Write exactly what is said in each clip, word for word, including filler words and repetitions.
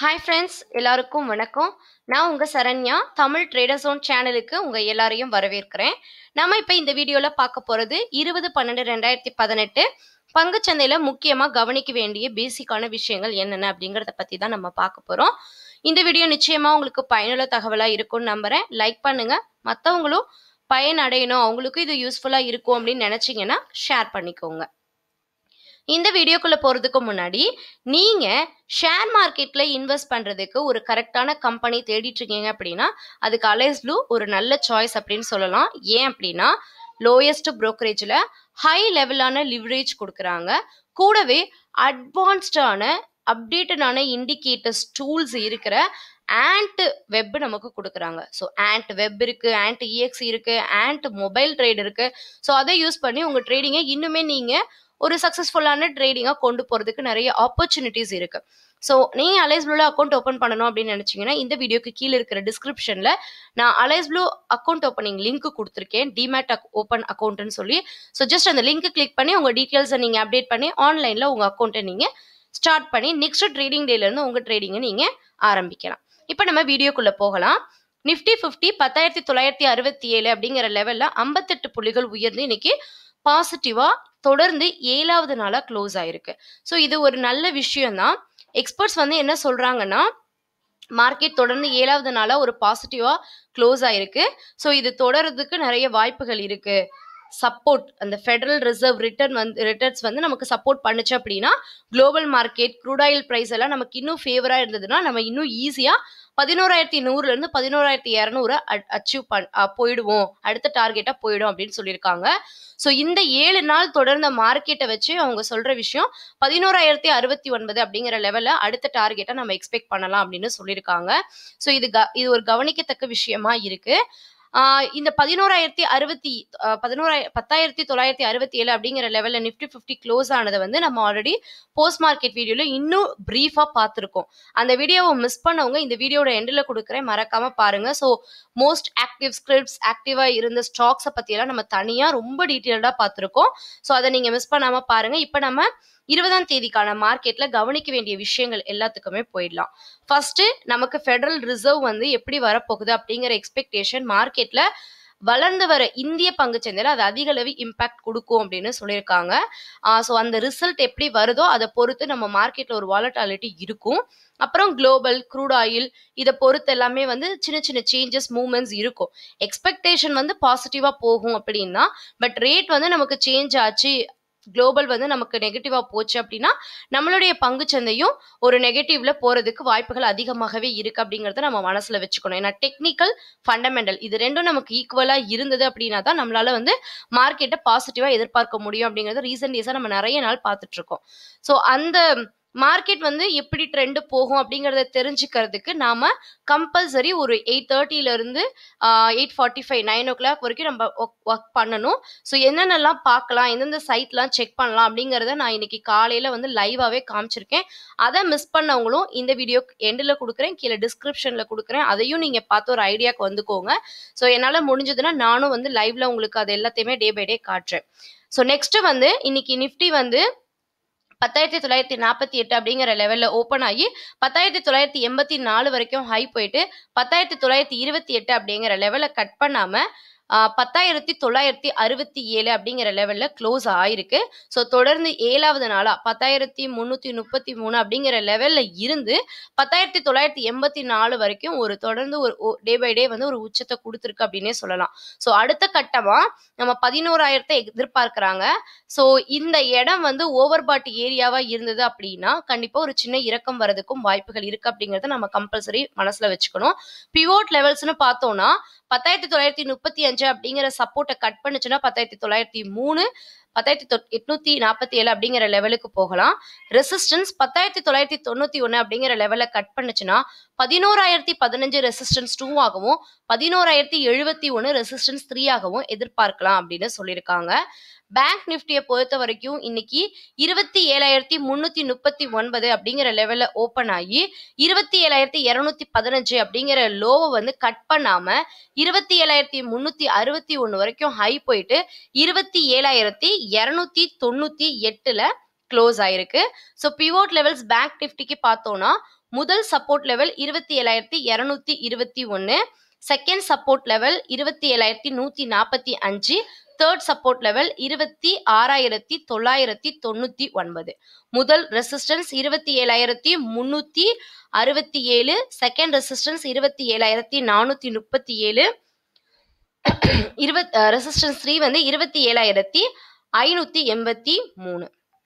Hi friends, எல்லாருக்கும் வணக்கம். நான் உங்க சரண்யா, தமிழ் ட்ரேடர் ஜோன் சேனலுக்கு உங்க எல்லாரையும் வரவேற்கிறேன். நாம இப்ப இந்த வீடியோல பார்க்க போறது இருபது பன்னெண்டு ரெண்டாயிரத்தி பதினெட்டு பங்குச்சந்தையில முக்கியமா கவனிக்க வேண்டிய பேசிக்கான விஷயங்கள் என்னென்ன அப்படிங்கறத பத்தி தான் நம்ம பார்க்க போறோம். இந்த வீடியோ நிச்சயமா உங்களுக்கு பயனுள்ள தகவலா இருக்கும்னு நம்புறேன். லைக் பண்ணுங்க. மத்தவங்களும் பயன் அடையணும், அவங்களுக்கும் இது யூஸ்ஃபுல்லா இருக்கும் அப்படின்னு நினைச்சீங்கன்னா ஷேர் பண்ணிக்கோங்க. இந்த வீடியோக்குள்ள போறதுக்கு முன்னாடி நீங்க ஷேர் மார்க்கெட்ல இன்வெஸ்ட் பண்றதுக்கு ஒரு கரெக்டான கம்பெனி தேடிட்டு இருக்கீங்க அப்படின்னா அதுக்கு அலைஸ் ப்ளூ ஒரு நல்ல சாய்ஸ் அப்படின்னு சொல்லலாம். ஏன் அப்படின்னா லோயஸ்ட் brokerage-ல ஹை லெவலான லிவரேஜ் கொடுக்குறாங்க. கூடவே அட்வான்ஸ்டான அப்டேட்டடான இண்டிகேட்டர்ஸ் டூல்ஸ் இருக்கிற ஆண்ட் வெப் நமக்கு கொடுக்குறாங்க. ஸோ ஆண்ட் வெப் இருக்கு, ஆண்ட் இஎக்ஸ் இருக்கு, ஆண்ட் மொபைல் ட்ரேட் இருக்கு. ஸோ அதை யூஸ் பண்ணி உங்க ட்ரேடிங்கை இன்னுமே நீங்க ஒரு சக்ஸஸ்ஃபுல்லான ட்ரேடிங்காக கொண்டு போகிறதுக்கு நிறைய ஆப்பர்ச்சுனிட்டிஸ் இருக்கு. ஸோ நீங்கள் அலைஸ் ப்ளூவில் அக்கௌண்ட் ஓப்பன் பண்ணணும் அப்படின்னு நினச்சிங்கன்னா இந்த வீடியோக்கு கீழே இருக்கிற டிஸ்கிரிப்ஷனில் நான் Alice blue account opening link கொடுத்துருக்கேன், டிமேட் ஓப்பன் அக்கௌண்ட்னு சொல்லி. ஸோ ஜஸ்ட் அந்த லிங்க் கிளிக் பண்ணி உங்கள் டீட்டெயில்ஸை நீங்கள் அப்டேட் பண்ணி ஆன்லைனில் உங்கள் அக்கௌண்ட்டை நீங்கள் ஸ்டார்ட் பண்ணி நெக்ஸ்ட் ட்ரேடிங் டேலேருந்து உங்கள் ட்ரேடிங்கை நீங்கள் ஆரம்பிக்கலாம். இப்போ நம்ம வீடியோக்குள்ளே போகலாம். நிஃப்டி ஃபிஃப்டி பத்தாயிரத்தி தொள்ளாயிரத்தி அறுபத்தி ஏழு அப்படிங்கிற லெவலில் ஐம்பத்தெட்டு புள்ளிகள் உயர்ந்து இன்னைக்கு பாசிட்டிவா தொடர்ந்து ஏழாவது நாளா க்ளோஸ் ஆயிருக்கு. ஸோ இது ஒரு நல்ல விஷயம் தான். எக்ஸ்பர்ட்ஸ் வந்து என்ன சொல்றாங்கன்னா மார்க்கெட் தொடர்ந்து ஏழாவது நாளா ஒரு பாசிட்டிவா க்ளோஸ் ஆயிருக்கு. ஸோ இது தொடர்றதுக்கு நிறைய வாய்ப்புகள் இருக்கு. சப்போர்ட் அந்த ஃபெடரல் ரிசர்வ் ரிட்டர்ன் வந்து ரிட்டர்ன்ஸ் வந்து நமக்கு சப்போர்ட் பண்ணுச்சு அப்படின்னா global market crude oil price எல்லாம் நமக்கு இன்னும் ஃபேவரா இருந்ததுன்னா நம்ம இன்னும் ஈஸியா பதினோராயிரத்தி நூறுல இருந்து பதினோராயிரத்தி இரநூறு அச்சீவ் பண் போயிடுவோம், அடுத்த டார்கெட்டா போயிடும் அப்படின்னு சொல்லியிருக்காங்க. ஸோ இந்த ஏழு நாள் தொடர்ந்த மார்க்கெட்டை வச்சு அவங்க சொல்ற விஷயம் பதினோராயிரத்தி அறுபத்தி ஒன்பது அப்படிங்கிற லெவல்ல அடுத்த டார்கெட்டை நம்ம எக்ஸ்பெக்ட் பண்ணலாம் அப்படின்னு சொல்லியிருக்காங்க. ஸோ இது க இது ஒரு கவனிக்கத்தக்க விஷயமா இருக்கு. ஆஹ் இந்த பதினோராயிரத்தி அறுபத்தி பதினோராய பத்தாயிரத்தி தொள்ளாயிரத்தி அறுபத்தி ஏழு அப்படிங்கிற லெவல்ல நிஃப்டி ஃபிஃப்டி க்ளோஸ் ஆனதை வந்து நம்ம ஆல்ரெடி போஸ்ட் மார்க்கெட் வீடியோல இன்னும் பிரீஃபா பார்த்துருக்கோம். அந்த வீடியோவை மிஸ் பண்ணவங்க இந்த வீடியோட எண்டில் கொடுக்குறேன், மறக்காம பாருங்க. ஸோ மோஸ்ட் ஆக்டிவ் ஸ்கிரிப்ட்ஸ் ஆக்டிவா இருந்த ஸ்டாக்ஸை பத்தியெல்லாம் நம்ம தனியா ரொம்ப டீட்டெயில்டா பார்த்துருக்கோம். ஸோ அதை நீங்க மிஸ் பண்ணாம பாருங்க. இப்போ நம்ம இருபதாம் தேதிக்கான மார்க்கெட்ல கவனிக்க வேண்டிய விஷயங்கள் எல்லாத்துக்குமே போயிடலாம். ஃபர்ஸ்ட் நமக்கு ஃபெடரல் ரிசர்வ் வந்து எப்படி வரப்போகுது அப்படிங்கிற எக்ஸ்பெக்டேஷன் மார்க்கெட்ல வளர்ந்து வர இந்திய பங்குச்சந்தையில அது அதிக அளவு இம்பாக்ட் கொடுக்கும் அப்படின்னு சொல்லியிருக்காங்க. ஸோ அந்த ரிசல்ட் எப்படி வருதோ அதை பொறுத்து நம்ம மார்க்கெட்ல ஒரு வாலட்டாலிட்டி இருக்கும். அப்புறம் குளோபல் க்ரூட் ஆயில் இதை பொறுத்து எல்லாமே வந்து சின்ன சின்ன சேஞ்சஸ் மூவ்மெண்ட்ஸ் இருக்கும். எக்ஸ்பெக்டேஷன் வந்து பாசிட்டிவா போகும் அப்படின்னா, பட் ரேட் வந்து நமக்கு சேஞ்ச் ஆச்சு, குளோபல் வந்து நமக்கு நெகட்டிவா போச்சு அப்படின்னா நம்மளுடைய பங்குச்சந்தையும் ஒரு நெகட்டிவ்ல போறதுக்கு வாய்ப்புகள் அதிகமாகவே இருக்கு அப்படிங்கறத நம்ம மனசுல வச்சுக்கணும். ஏன்னா டெக்னிக்கல் ஃபண்டமெண்டல் இது ரெண்டும் நமக்கு ஈக்குவலா இருந்தது அப்படின்னா தான் நம்மளால வந்து மார்க்கெட்டை பாசிட்டிவா எதிர்பார்க்க முடியும் அப்படிங்கறது ரீசன்ட் டேஸா நம்ம நிறைய நாள் பார்த்துட்டு இருக்கோம். ஸோ அந்த மார்க்கெட் வந்து எப்படி ட்ரெண்ட் போகும் அப்படிங்கறத தெரிஞ்சுக்கிறதுக்கு நாம கம்பல்சரி ஒரு எயிட் தேர்ட்டில இருந்து eight forty five nine o'clock வரைக்கும் நம்ம ஒர்க் பண்ணணும். ஸோ என்னென்னலாம் பார்க்கலாம், எந்தெந்த சைட்லாம் செக் பண்ணலாம் அப்படிங்கிறத நான் இன்னைக்கு காலையில வந்து லைவாவே காமிச்சிருக்கேன். அதை மிஸ் பண்ணவங்களும் இந்த வீடியோ எண்டில் கொடுக்குறேன், கீழே டிஸ்கிரிப்ஷன்ல கொடுக்குறேன், அதையும் நீங்க பார்த்து ஒரு ஐடியாக்கு வந்துக்கோங்க. ஸோ என்னால் முடிஞ்சதுன்னா நானும் வந்து லைவ்ல உங்களுக்கு அது எல்லாத்தையுமே டே பை டே காட்டுறேன். ஸோ நெக்ஸ்ட் வந்து இன்னைக்கு நிஃப்டி வந்து பத்தாயிரத்தி தொள்ளாயிரத்தி நாற்பத்தி எட்டு அப்படிங்கிற லெவல்ல ஓப்பன் ஆகி பத்தாயிரத்தி தொள்ளாயிரத்தி எண்பத்தி நாலு வரைக்கும் ஹை போயிட்டு பத்தாயிரத்தி தொள்ளாயிரத்தி இருபத்தி எட்டு அப்படிங்கிற லெவலை கட் பண்ணாம பத்தாயிரத்தி தொள்ளாயிரத்தி அறுபத்தி ஏழு அப்படிங்கிற லெவல்ல க்ளோஸ் ஆயிருக்கு. ஸோ தொடர்ந்து ஏழாவது நாளா பத்தாயிரத்தி முன்னூத்தி முப்பத்தி மூணு அப்படிங்கிற லெவல்ல இருந்து பத்தாயிரத்தி தொள்ளாயிரத்தி எண்பத்தி நாலு வரைக்கும் ஒரு தொடர்ந்து ஒரு டே பை டே வந்து ஒரு உச்சத்தை கொடுத்துருக்கு அப்படின்னே சொல்லலாம். ஸோ அடுத்த கட்டமா நம்ம பதினோராயிரத்தை எதிர்பார்க்கிறாங்க. ஸோ இந்த இடம் வந்து ஓவர் பாட் ஏரியாவா இருந்தது அப்படின்னா கண்டிப்பா ஒரு சின்ன இறக்கம் வரதுக்கும் வாய்ப்புகள் இருக்கு அப்படிங்கறத நம்ம கம்பல்சரி மனசுல வச்சுக்கணும். பிவோட் லெவல்ஸ்னு பார்த்தோம்னா பத்தாயிரத்தி தொள்ளாயிரத்தி முப்பத்தி அஞ்சு அப்படிங்கிற சப்போர்ட்டை கட் பண்ணுச்சுன்னா பத்தாயிரத்தி தொள்ளாயிரத்தி மூணு பத்தாயிரத்தி எட்நூத்தி நாற்பத்தி ஏழு அப்படிங்கிற லெவலுக்கு போகலாம். ரெசிஸ்டன்ஸ் பத்தாயிரத்தி தொள்ளாயிரத்தி தொண்ணூத்தி ஒன்னு அப்படிங்கிற லெவலை கட் பண்ணுச்சுன்னா பதினோராயிரத்தி பதினஞ்சு ரெசிஸ்டன்ஸ் டூ ஆகவும் பதினோராயிரத்தி எழுபத்தி ஒன்னு ரெசிஸ்டன்ஸ் த்ரீ ஆகவும் எதிர்பார்க்கலாம் அப்படின்னு சொல்லியிருக்காங்க. பேங்க் நிஃப்டியை பொறுத்த வரைக்கும் இன்னைக்கு இருபத்தி ஏழாயிரத்தி முன்னூத்தி முப்பத்தி ஒன்பது அப்படிங்கிற லெவல்ல ஓப்பன் ஆகி இருபத்தி ஏழாயிரத்தி இருநூத்தி பதினஞ்சு அப்படிங்கிற லோவை வந்து கட் பண்ணாம இருபத்தி ஏழாயிரத்தி முன்னூத்தி அறுபத்தி ஒன்னு வரைக்கும் ஹை போயிட்டு இருபத்தி ஏழாயிரத்தி இருநூத்தி தொண்ணூத்தி எட்டுல க்ளோஸ் ஆயிருக்கு. ஸோ பிவோட் லெவல்ஸ் பேங்க் நிஃப்டிக்கு பார்த்தோம்னா முதல் சப்போர்ட் லெவல் இருபத்தி ஏழாயிரத்தி இருநூத்தி இருபத்தி ஒன்று, செகண்ட் சப்போர்ட் லெவல் இருபத்தி ஏழாயிரத்தி நூற்றி நாற்பத்தி அஞ்சு, தேர்ட் சப்போர்ட் லெவல் இருபத்தி ஆறாயிரத்தி தொள்ளாயிரத்தி தொண்ணூற்றி ஒன்பது. முதல் ரெசிஸ்டன்ஸ் இருபத்தி ஏழாயிரத்தி முந்நூற்றி அறுபத்தி ஏழு, செகண்ட் ரெசிஸ்டன்ஸ் இருபத்தி ஏழாயிரத்தி நானூற்றி முப்பத்தி ஏழு, இருபத் ரெசிஸ்டன்ஸ் த்ரீ வந்து இருபத்தி ஏழாயிரத்தி ஐநூற்றி எண்பத்தி மூணு.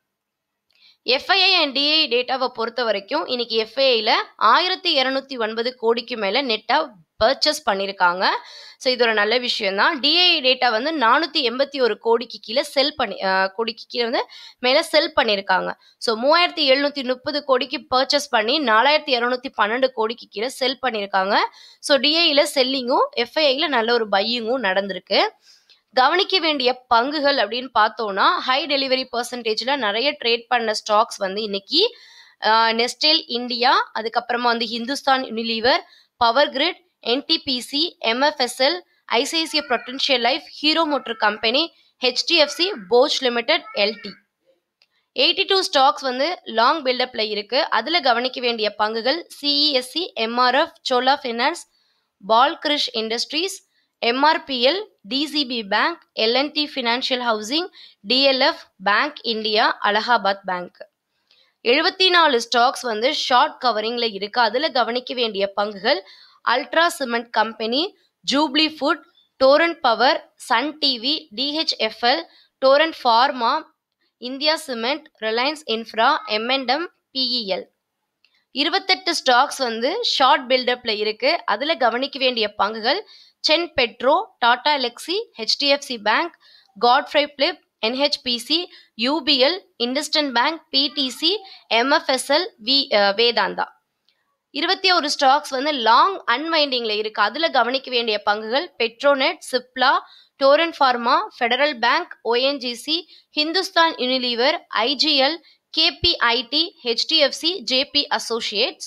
எஃப்ஐஐ அண்ட் டிஐ டேட்டாவை பொறுத்த வரைக்கும் இன்னைக்கு எஃப்ஐஐல ஆயிரத்தி இரநூத்தி ஒன்பது கோடிக்கு மேலே நெட்டாக பர்ச்சேஸ் பண்ணியிருக்காங்க. ஸோ இது ஒரு நல்ல விஷயம் தான். டிஐ டேட்டா வந்து நானூற்றி எண்பத்தி ஒரு கோடிக்கு கீழே செல் பண்ணி கோடிக்கு கீழே வந்து மேலே செல் பண்ணியிருக்காங்க. ஸோ மூவாயிரத்தி எழுநூற்றி முப்பது கோடிக்கு பர்ச்சேஸ் பண்ணி நாலாயிரத்தி இரநூத்தி பன்னெண்டு கோடிக்கு கீழே செல் பண்ணியிருக்காங்க. ஸோ டிஐயில் செல்லிங்கும் எஃப்ஐஐயில் நல்ல ஒரு பையிங்கும் நடந்திருக்கு. கவனிக்க வேண்டிய பங்குகள் அப்படின்னு பார்த்தோம்னா ஹை டெலிவரி பர்சன்டேஜில் நிறைய ட்ரேட் பண்ண ஸ்டாக்ஸ் வந்து இன்னைக்கு நெஸ்டேல் இந்தியா, அதுக்கப்புறமா வந்து Hindustan Unilever, power grid, NTPC, MFSL, ICICI Prudential life, Hero motor company, HDFC, Bosch limited, LT. Eighty two stocks வந்து லாங் பில்டப்ல இருக்கு. அதில் கவனிக்க வேண்டிய பங்குகள் CESC, MRF, Chola finance, Balkrish industries, MRPL, DCB bank, LNT financial housing, DLF bank India, Allahabad bank. எழுபத்தி நாலு stocks வந்து ஷார்ட் கவரிங்ல இருக்கு. அதில் கவனிக்க வேண்டிய பங்குகள் ultra cement company, Jubilant food, Torrent power, Sun TV, DHFL, Torrent pharma, India cement, Reliance infra, எம்என்டம், BEL. இருபத்தெட்டு ஸ்டாக்ஸ் வந்து ஷார்ட் பில்டப்ல இருக்கு. அதில் கவனிக்க வேண்டிய பங்குகள் Chen petro, Tata Elxsi, HDFC bank, Godfrey Phillips, NHPC, UPL, IndusInd bank, PTC, MFSL, V Vedanta. இருபத்தி ஒரு ஸ்டாக்ஸ் வந்து லாங் அன்வைண்டிங்ல இருக்கு. அதில் கவனிக்க வேண்டிய பங்குகள் Petronet, Cipla, Torrent pharma, federal bank, ONGC, Hindustan Unilever, IGL, KPIT, HDFC, JP associates.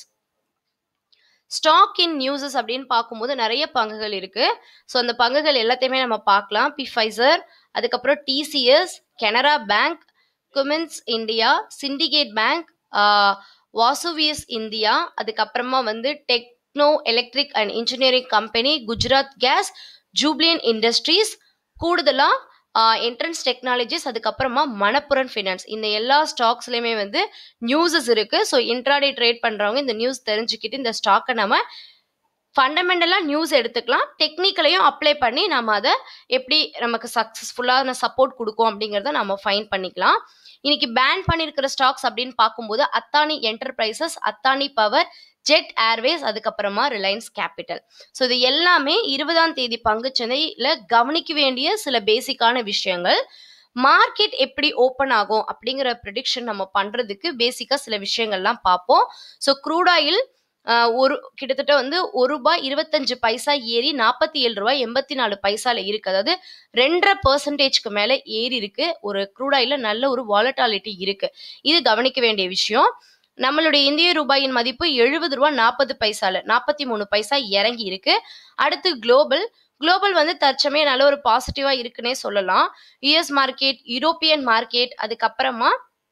Stock in newses அப்படின்னு பார்க்கும்போது நிறைய பங்குகள் இருக்கு. ஸோ அந்த பங்குகள் எல்லாத்தையுமே நம்ம பார்க்கலாம். பிஃபைசர், அதுக்கப்புறம் TCS, Canara bank, Cummins India, Syndicate bank, Vesuvius India, அதுக்கப்புறமா வந்து Techno electric and engineering company, Gujarat gas, Jubilant industries, கூடுதலாக என்ட்ரன்ஸ் டெக்னாலஜிஸ், அதுக்கப்புறமா மணப்புரன் ஃபினான்ஸ். இந்த எல்லா ஸ்டாக்ஸ்லையுமே வந்து நியூஸஸ் இருக்கு. ஸோ இன்ட்ராடே ட்ரேட் பண்றவங்க இந்த நியூஸ் தெரிஞ்சுக்கிட்டு இந்த ஸ்டாக்கை நம்ம ஃபண்டமெண்டலாக நியூஸ் எடுத்துக்கலாம். டெக்னிக்கலையும் அப்ளை பண்ணி நம்ம அதை எப்படி நமக்கு சக்ஸஸ்ஃபுல்லான சப்போர்ட் கொடுக்கும் அப்படிங்கிறத நம்ம ஃபைன் பண்ணிக்கலாம். இன்னைக்கு பேன் பண்ணியிருக்கிற ஸ்டாக்ஸ் அப்படின்னு பார்க்கும்போது Adani enterprises, Adani power, Jet Airways, அதுக்கப்புறமா ரிலையன்ஸ் கேபிட்டல். ஸோ இது எல்லாமே இருபதாம் தேதி பங்குச்சந்தையில் கவனிக்க வேண்டிய சில பேசிக்கான விஷயங்கள். மார்க்கெட் எப்படி ஓப்பன் ஆகும் அப்படிங்கிற ப்ரெடிக்ஷன் நம்ம பண்ணுறதுக்கு பேசிக்காக சில விஷயங்கள்லாம் பார்ப்போம். ஸோ க்ரூட் ஆயில் ஒரு கிட்டத்தட்ட வந்து ஒரு ரூபாய் இருபத்தஞ்சு பைசா ஏறி நாற்பத்தி ஏழு ரூபாய் எண்பத்தி நாலு பைசால இருக்கு. அதாவது ரெண்டரை பர்சன்டேஜ்க்கு மேலே ஏறி இருக்கு. ஒரு க்ரூட் ஆயில நல்ல ஒரு வாலட்டாலிட்டி இருக்கு. இது கவனிக்க வேண்டிய விஷயம். நம்மளுடைய இந்திய ரூபாயின் மதிப்பு எழுபது ரூபாய் நாற்பது பைசால நாற்பத்தி மூணு பைசா இறங்கி இருக்கு. அடுத்து குளோபல் குளோபல் வந்து தற்சமயம் நல்ல ஒரு பாசிட்டிவா இருக்குன்னே சொல்லலாம். யுஎஸ் மார்க்கெட், யூரோப்பியன் மார்க்கெட், அதுக்கப்புறமா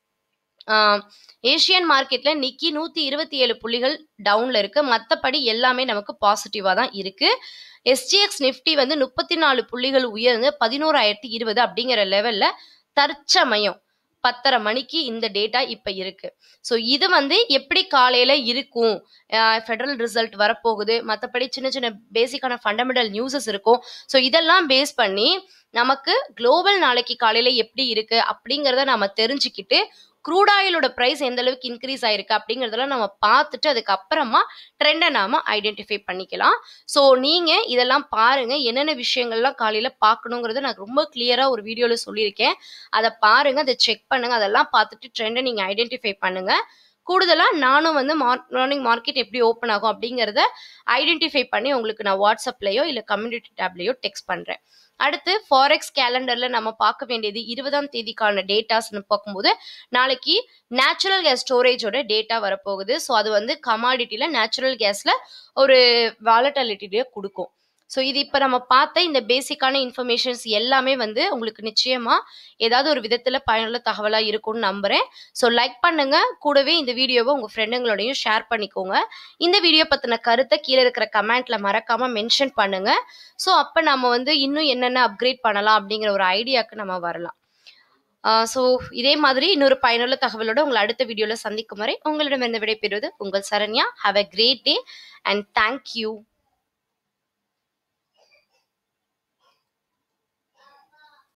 ஏஷியன் மார்க்கெட்ல நிக்கி நூத்தி இருபத்தி ஏழு புள்ளிகள் டவுன்ல இருக்கு. மற்றபடி எல்லாமே நமக்கு பாசிட்டிவா தான் இருக்கு. எஸ்ஜிஎக்ஸ் நிஃப்டி வந்து முப்பத்தி நாலு புள்ளிகள் உயர்ந்து பதினோராயிரத்தி இருபது அப்படிங்கிற லெவல்ல தற்சமயம் பத்தரை மணிக்கு இந்த டேட்டா இப்ப இருக்கு. ஸோ இது வந்து எப்படி காலையில இருக்கும், ஃபெடரல் ரிசல்ட் வரப்போகுது, மற்றபடி சின்ன சின்ன பேசிக்கான ஃபண்டமெண்டல் நியூஸஸ் இருக்கும். ஸோ இதெல்லாம் பேஸ் பண்ணி நமக்கு குளோபல் நாளைக்கு காலையில எப்படி இருக்கு அப்படிங்கிறத நம்ம தெரிஞ்சுக்கிட்டு க்ரூட் ஆயிலோட ப்ரைஸ் எந்த அளவுக்கு இன்க்ரீஸ் ஆயிருக்கு அப்படிங்கிறதெல்லாம் நம்ம பார்த்துட்டு அதுக்கப்புறமா ட்ரெண்டை நாம ஐடென்டிஃபை பண்ணிக்கலாம். ஸோ நீங்க இதெல்லாம் பாருங்க. என்னென்ன விஷயங்கள்லாம் காலையில பார்க்கணுங்கிறத நான் ரொம்ப கிளியரா ஒரு வீடியோல சொல்லியிருக்கேன். அதை பாருங்க, அதை செக் பண்ணுங்க. அதெல்லாம் பார்த்துட்டு ட்ரெண்டை நீங்க ஐடென்டிஃபை பண்ணுங்க. கூடுதலா நானும் வந்து மார்னிங் மார்க்கெட் எப்படி ஓப்பன் ஆகும் அப்படிங்கிறத ஐடென்டிஃபை பண்ணி உங்களுக்கு நான் வாட்ஸ்அப்லயோ இல்லை கம்யூனிட்டி டேப்லயோ டெக்ஸ்ட் பண்றேன். அடுத்து ஃபாரெக்ஸ் கேலண்டர்ல நம்ம பார்க்க வேண்டியது இருபதாம் தேதிக்கான டேட்டாஸ்ன்னு பார்க்கும்போது நாளைக்கு நேச்சுரல் கேஸ் ஸ்டோரேஜோட டேட்டா வரப்போகுது. ஸோ அது வந்து கமாடிட்டியில நேச்சுரல் கேஸ்ல ஒரு வாலட்டாலிட்டியை கொடுக்கும். ஸோ இது இப்போ நம்ம பார்த்த இந்த பேசிக்கான இன்ஃபர்மேஷன்ஸ் எல்லாமே வந்து உங்களுக்கு நிச்சயமா ஏதாவது ஒரு விதத்தில் பயனுள்ள தகவலாக இருக்கும்னு நம்புகிறேன். ஸோ லைக் பண்ணுங்க, கூடவே இந்த வீடியோவை உங்கள் ஃப்ரெண்டுங்களோடையும் ஷேர் பண்ணிக்கோங்க. இந்த வீடியோ பற்றின கருத்தை கீழே இருக்கிற கமெண்ட்ல மறக்காம மென்ஷன் பண்ணுங்க. ஸோ அப்போ நம்ம வந்து இன்னும் என்னென்ன அப்கிரேட் பண்ணலாம் அப்படிங்கிற ஒரு ஐடியாவுக்கு நம்ம வரலாம். ஸோ இதே மாதிரி இன்னொரு பயனுள்ள தகவலோட உங்களை அடுத்த வீடியோவில் சந்திக்கும் வரை உங்களிடமிருந்து விடைபெறுவது உங்கள் Saranya. Have a great day and thank you.